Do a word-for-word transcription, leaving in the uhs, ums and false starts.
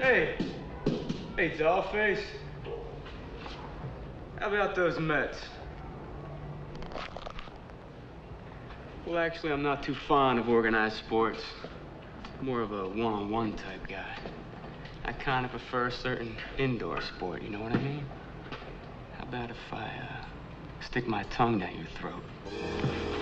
Hey. Hey, dollface. How about those Mets? Well, actually, I'm not too fond of organized sports. More of a one-on-one type guy. I kind of prefer a certain indoor sport, you know what I mean? How about if I, uh, stick my tongue down your throat?